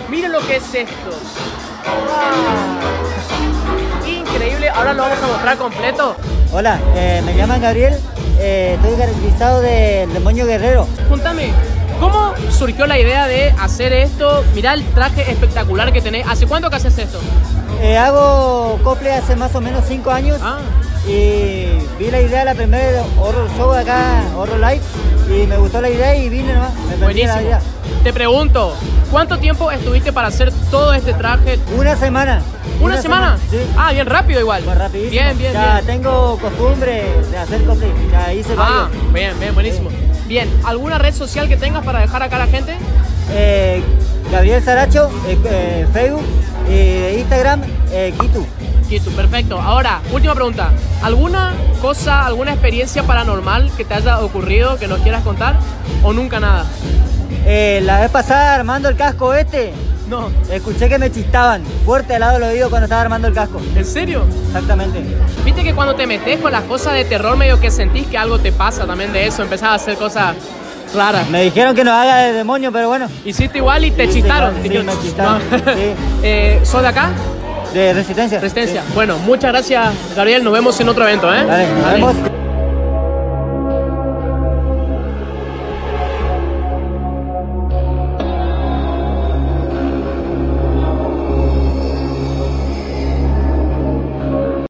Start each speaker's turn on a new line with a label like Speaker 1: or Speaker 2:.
Speaker 1: Miren lo que es esto. ¡Wow! Increíble. Ahora lo vamos a mostrar completo.
Speaker 2: Hola, me llaman Gabriel. Estoy caracterizado del demonio guerrero.
Speaker 1: Contame, ¿cómo surgió la idea de hacer esto? Mirá el traje espectacular que tenés. ¿Hace cuánto que haces esto?
Speaker 2: Hago cosplay hace más o menos 5 años. Y vi la idea de la primera Horror Show de acá, Horror Live, y me gustó la idea y vine nomás.
Speaker 1: Buenísimo. Te pregunto, ¿cuánto tiempo estuviste para hacer todo este traje?
Speaker 2: Una semana.
Speaker 1: ¿Una semana?
Speaker 2: Sí.
Speaker 1: Ah, bien rápido igual.
Speaker 2: Pues rapidísimo.
Speaker 1: Bien.
Speaker 2: Ya tengo costumbre de hacer cosplay. Ya hice varios.
Speaker 1: Bien, buenísimo. Bien, ¿alguna red social que tengas para dejar acá a la gente?
Speaker 2: Gabriel Saracho, Facebook, Instagram,
Speaker 1: Kitu, perfecto. Ahora, última pregunta. ¿Alguna cosa, alguna experiencia paranormal que te haya ocurrido que nos quieras contar? ¿O nunca nada?
Speaker 2: La vez pasada armando el casco
Speaker 1: No.
Speaker 2: escuché que me chistaban fuerte al lado del oído cuando estaba armando el casco.
Speaker 1: ¿En serio?
Speaker 2: Exactamente.
Speaker 1: Viste que cuando te metes con las cosas de terror medio que sentís que algo te pasa también de eso, empezás a hacer cosas raras.
Speaker 2: Me dijeron que no haga de demonio, pero bueno.
Speaker 1: Hiciste igual y te
Speaker 2: Sí,
Speaker 1: chistaron.
Speaker 2: sí, me chistaron.
Speaker 1: Sí. ¿Sos de acá?
Speaker 2: De Resistencia.
Speaker 1: Resistencia.
Speaker 2: Sí.
Speaker 1: Bueno, muchas gracias, Gabriel. Nos vemos en otro evento, ¿eh?
Speaker 2: Dale, nos vemos.